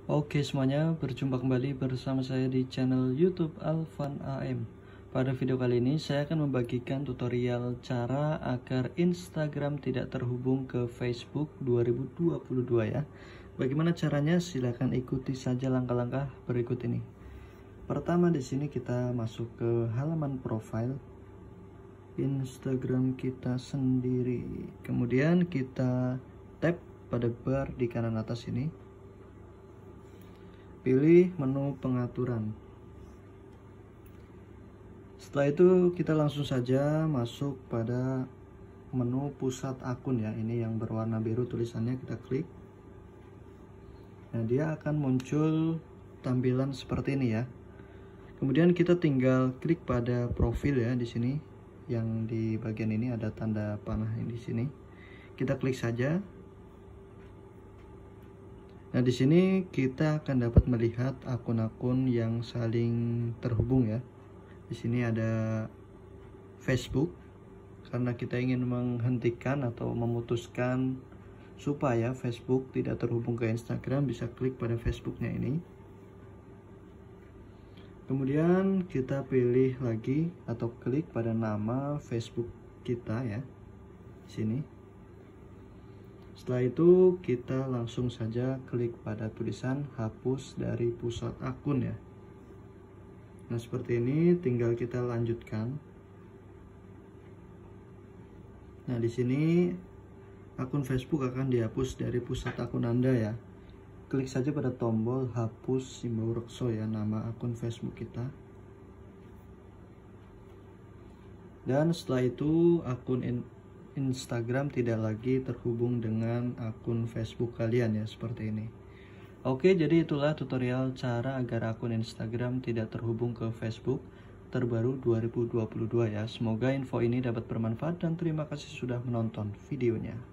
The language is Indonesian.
Oke semuanya, berjumpa kembali bersama saya di channel YouTube Alvan AM. Pada video kali ini saya akan membagikan tutorial cara agar Instagram tidak terhubung ke Facebook 2022 ya. Bagaimana caranya? Silahkan ikuti saja langkah-langkah berikut ini. Pertama di sini kita masuk ke halaman profile Instagram kita sendiri. Kemudian kita tap pada bar di kanan atas ini. Pilih menu pengaturan. Setelah itu kita langsung saja masuk pada menu pusat akun ya. Ini yang berwarna biru tulisannya, kita klik. Nah, dia akan muncul tampilan seperti ini ya. Kemudian kita tinggal klik pada profil ya di sini. Yang di bagian ini ada tanda panah di sini. Kita klik saja. Nah, di sini kita akan dapat melihat akun-akun yang saling terhubung ya. Di sini ada Facebook, karena kita ingin menghentikan atau memutuskan supaya Facebook tidak terhubung ke Instagram, bisa klik pada Facebooknya ini. Kemudian kita pilih lagi atau klik pada nama Facebook kita ya, di sini. Setelah itu kita langsung saja klik pada tulisan hapus dari pusat akun ya. Nah, seperti ini, tinggal kita lanjutkan. Nah, di sini akun Facebook akan dihapus dari pusat akun Anda ya. Klik saja pada tombol hapus simbol rekso ya, nama akun Facebook kita. Dan setelah itu akun Instagram tidak lagi terhubung dengan akun Facebook kalian ya, seperti ini. Oke, jadi itulah tutorial cara agar akun Instagram tidak terhubung ke Facebook terbaru 2022 ya. Semoga info ini dapat bermanfaat dan terima kasih sudah menonton videonya.